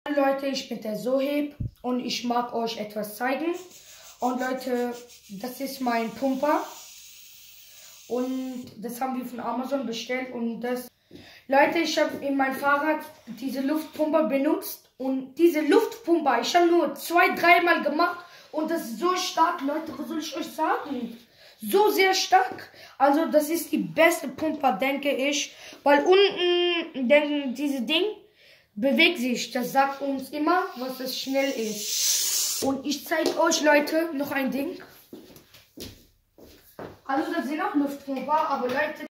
Leute, ich bin der Soheb und ich mag euch etwas zeigen. Und Leute, das ist mein Pumper. Und das haben wir von Amazon bestellt. Und das, Leute, ich habe in meinem Fahrrad diese Luftpumpe benutzt. Und diese Luftpumpe, ich habe nur 2-3 Mal gemacht. Und das ist so stark, Leute, was soll ich euch sagen? So sehr stark. Also das ist die beste Pumpe, denke ich. Weil unten, dieses Ding bewegt sich. Das sagt uns immer, was es schnell ist. Und ich zeige euch, Leute, noch ein Ding. Also das sind auch Luftpumper, aber Leute,